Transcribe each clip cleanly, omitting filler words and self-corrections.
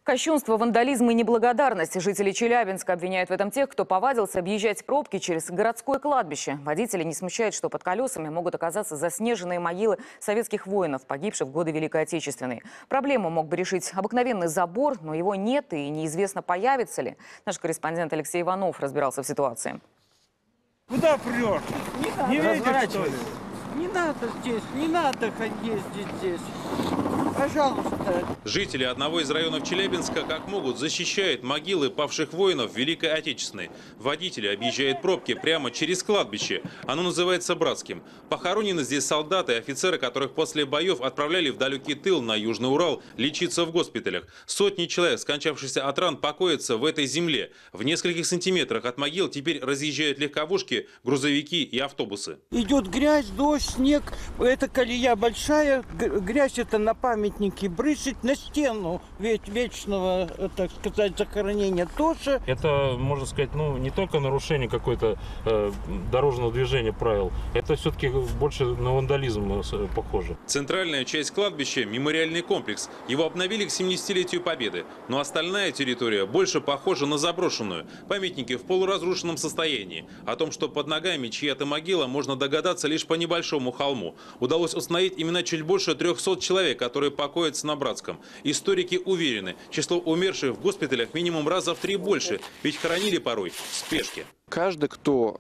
Кощунство, вандализм и неблагодарность. Жители Челябинска обвиняют в этом тех, кто повадился объезжать пробки через городское кладбище. Водители не смущает, что под колесами могут оказаться заснеженные могилы советских воинов, погибших в годы Великой Отечественной. Проблему мог бы решить обыкновенный забор, но его нет и неизвестно, появится ли. Наш корреспондент Алексей Иванов разбирался в ситуации. Куда прешь? Не видишь, что ли? Не надо здесь, не надо ездить здесь. Пожалуйста. Жители одного из районов Челябинска как могут защищают могилы павших воинов Великой Отечественной. Водители объезжают пробки прямо через кладбище. Оно называется Братским. Похоронены здесь солдаты и офицеры, которых после боев отправляли в далекий тыл на Южный Урал лечиться в госпиталях. Сотни человек, скончавшихся от ран, покоятся в этой земле. В нескольких сантиметрах от могил теперь разъезжают легковушки, грузовики и автобусы. Идет грязь, дождь, снег. Это колея большая. Грязь это на памятники брызжет, на стену вечного, так сказать, захоронения тоже. Это, можно сказать, не только нарушение какой-то дорожного движения правил. Это все-таки больше на вандализм похоже. Центральная часть кладбища – мемориальный комплекс. Его обновили к 70-летию Победы. Но остальная территория больше похожа на заброшенную. Памятники в полуразрушенном состоянии. О том, что под ногами чья-то могила, можно догадаться лишь по небольшому холму. Удалось установить именно чуть больше 300 человек, которые покоятся на Братском. Историки уверены, число умерших в госпиталях минимум раза в 3 больше, ведь хоронили порой в спешке. Каждый, кто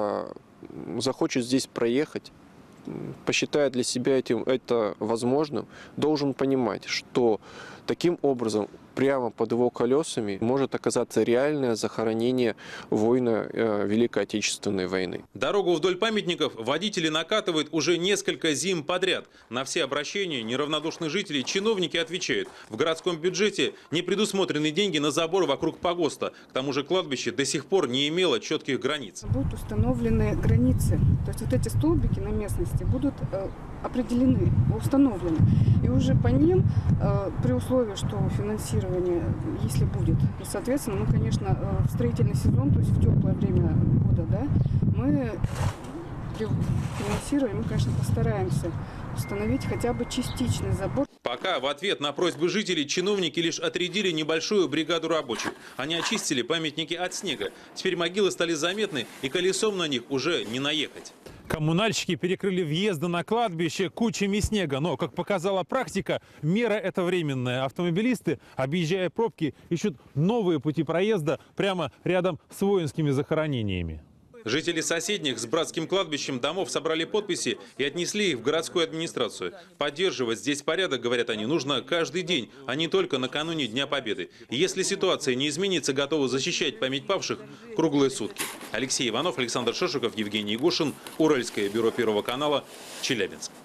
захочет здесь проехать, посчитает для себя это возможным, должен понимать, что таким образом прямо под его колесами может оказаться реальное захоронение воина Великой Отечественной войны. Дорогу вдоль памятников водители накатывают уже несколько зим подряд. На все обращения неравнодушных жителей чиновники отвечают: в городском бюджете не предусмотрены деньги на забор вокруг погоста. К тому же кладбище до сих пор не имело четких границ. Будут установлены границы, то есть вот эти столбики на местности будут определены, установлены. И уже по ним, при условии, что финансирование, если будет, и, соответственно, мы, конечно, в строительный сезон, то есть в теплое время года, да, мы при финансировании, мы, конечно, постараемся установить хотя бы частичный забор. Пока в ответ на просьбы жителей чиновники лишь отрядили небольшую бригаду рабочих. Они очистили памятники от снега. Теперь могилы стали заметны, и колесом на них уже не наехать. Коммунальщики перекрыли въезды на кладбище кучами снега. Но, как показала практика, мера эта временная. Автомобилисты, объезжая пробки, ищут новые пути проезда прямо рядом с воинскими захоронениями. Жители соседних с Братским кладбищем домов собрали подписи и отнесли их в городскую администрацию. Поддерживать здесь порядок, говорят они, нужно каждый день, а не только накануне Дня Победы. И если ситуация не изменится, готовы защищать память павших круглые сутки. Алексей Иванов, Александр Шишиков, Евгений Егошин, Уральское бюро Первого канала, Челябинск.